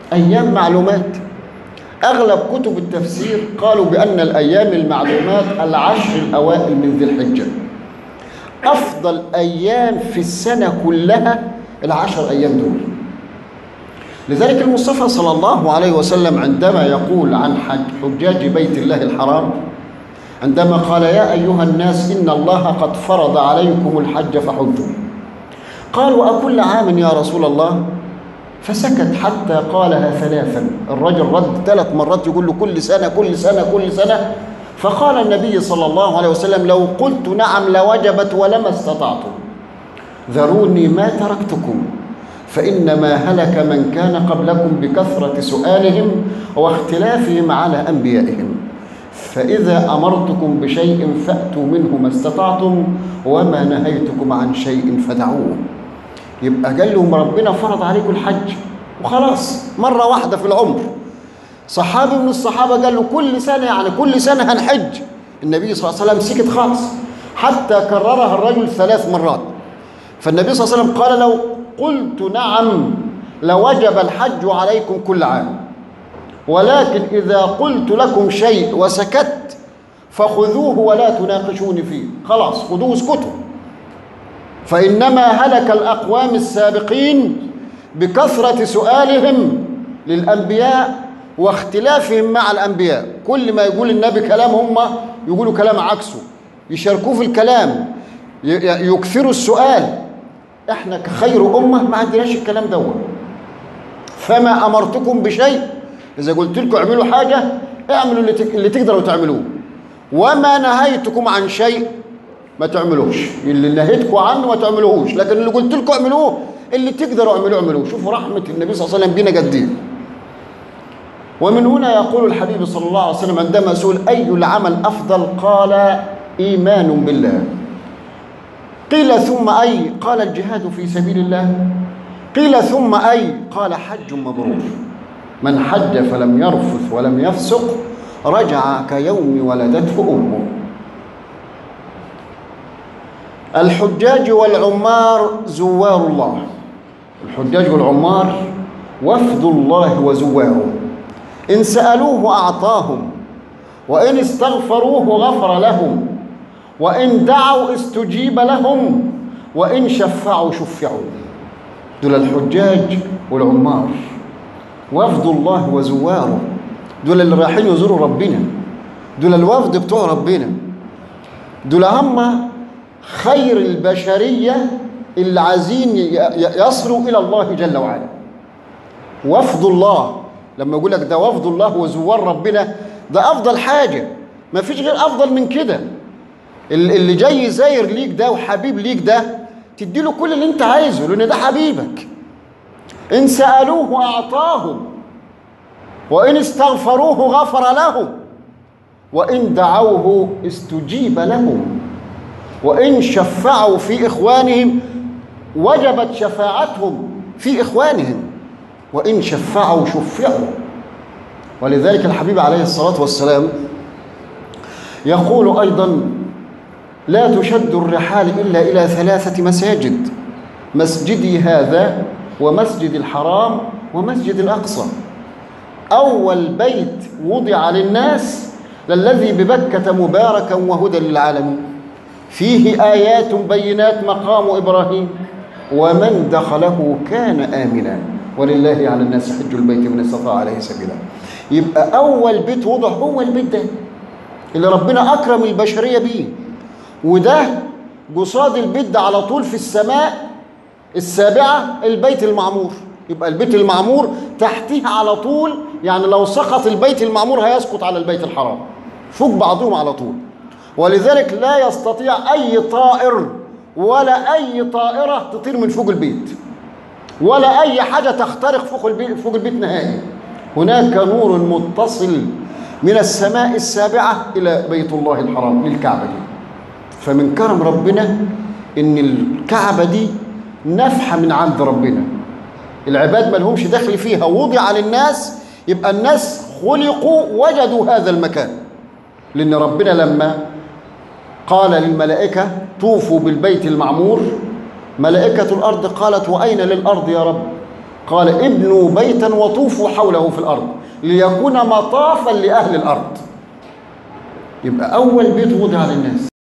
أيام معلومات. أغلب كتب التفسير قالوا بأن الأيام المعلومات العشر الأوائل من ذي الحجة. أفضل أيام في السنة كلها العشر أيام دول. لذلك المصطفى صلى الله عليه وسلم عندما يقول عن حجاج بيت الله الحرام، عندما قال يا أيها الناس إن الله قد فرض عليكم الحج فحجوا، قالوا أكل عام يا رسول الله؟ فسكت حتى قالها ثلاثا. الرجل رد 3 مرات يقول له كل سنة كل سنة كل سنة. فقال النبي صلى الله عليه وسلم لو قلت نعم لوجبت ولما استطعتم، ذروني ما تركتكم، فإنما هلك من كان قبلكم بكثرة سؤالهم واختلافهم على أنبيائهم، فإذا أمرتكم بشيء فأتوا منه ما استطعتم وما نهيتكم عن شيء فدعوه. يبقى قال لهم ربنا فرض عليكم الحج وخلاص مرة واحدة في العمر. صحابي من الصحابة قال له كل سنة، يعني كل سنة هنحج. النبي صلى الله عليه وسلم سكت خالص حتى كررها الرجل 3 مرات. فالنبي صلى الله عليه وسلم قال لو قلت نعم لوجب الحج عليكم كل عام، ولكن إذا قلت لكم شيء وسكت فخذوه ولا تناقشوني فيه، خلاص خذوه اسكتوا. فإنما هلك الأقوام السابقين بكثرة سؤالهم للأنبياء واختلافهم مع الأنبياء. كل ما يقول النبي كلام هم يقولوا كلام عكسه، يشاركوه في الكلام، يكثروا السؤال. احنا كخير أمة ما عندناش الكلام دوت. فما أمرتكم بشيء، إذا قلت لكم اعملوا حاجة اعملوا اللي تقدروا تعملوه، وما نهيتكم عن شيء ما تعملوش. اللي نهيتكم عنه ما تعملوهوش، لكن اللي قلت لكم اعملوه اللي تقدروا اعملوه. شوفوا رحمة النبي صلى الله عليه وسلم بينا قد ايه. ومن هنا يقول الحبيب صلى الله عليه وسلم عندما سئل أي العمل أفضل قال إيمان بالله. قيل ثم أي؟ قال الجهاد في سبيل الله. قيل ثم أي؟ قال حج مبرور، من حج فلم يرفث ولم يفسق رجع كيوم ولدته أمه. الحجاج والعمار زوار الله. الحجاج والعمار وفد الله وزواره، إن سألوه أعطاهم، وإن استغفروه غفر لهم، وإن دعوا استجيب لهم، وإن شفعوا شفعوا. دول الحجاج والعمار، وفد الله وزواره، دول اللي رايحين يزوروا ربنا، دول الوفد بتوع ربنا، دول هم خير البشرية اللي عايزين يصلوا إلى الله جل وعلا. وفد الله، لما يقول لك ده وفد الله وزوار ربنا، ده أفضل حاجة، ما فيش غير أفضل من كده. اللي جاي زاير ليك ده وحبيب ليك ده تديله كل اللي انت عايزه، لأن ده حبيبك. إن سألوه أعطاهم، وإن استغفروه غفر لهم، وإن دعوه استجيب لهم، وإن شفعوا في إخوانهم وجبت شفاعتهم في إخوانهم، وإن شفعوا شفعوا. ولذلك الحبيب عليه الصلاة والسلام يقول أيضا لا تشد الرحال إلا إلى 3 مساجد، مسجدي هذا ومسجد الحرام ومسجد الأقصى. أول بيت وضع للناس للذي ببكة مباركا وهدى للعالمين، فيه آيات بينات مقام إبراهيم ومن دخله كان آمنا ولله على الناس حج البيت من استطاع عليه سبيلا. يبقى أول بيت وضع هو البيت ده اللي ربنا أكرم البشرية بيه، وده قصاد البيت ده على طول في السماء السابعة البيت المعمور. يبقى البيت المعمور تحتيه على طول، يعني لو سقط البيت المعمور هيسقط على البيت الحرام، فوق بعضهم على طول. ولذلك لا يستطيع أي طائر ولا أي طائرة تطير من فوق البيت، ولا أي حاجة تخترق فوق البيت نهائي. هناك نور متصل من السماء السابعة إلى بيت الله الحرام للكعبة دي. فمن كرم ربنا إن الكعبة دي نفحة من عند ربنا، العباد ما لهمش دخل فيها، وضع للناس، يبقى الناس خلقوا وجدوا هذا المكان. لأن ربنا لما قال للملائكة طوفوا بالبيت المعمور، ملائكة الأرض قالت وأين للأرض يا رب؟ قال ابنوا بيتا وطوفوا حوله في الأرض ليكون مطافا لأهل الأرض. يبقى أول بيت وضع للناس.